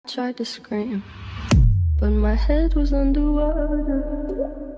Tried to scream, but my head was underwater.